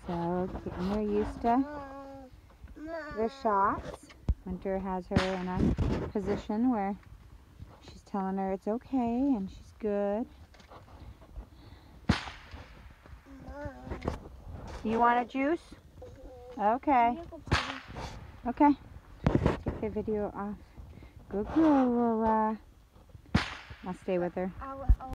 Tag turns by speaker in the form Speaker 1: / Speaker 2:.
Speaker 1: So getting her used to the shots. Winter has her in a position where she's telling her it's okay and she's good. You want a juice? Okay. Okay. Take the video off. Good girl, Aurora. I'll stay with her.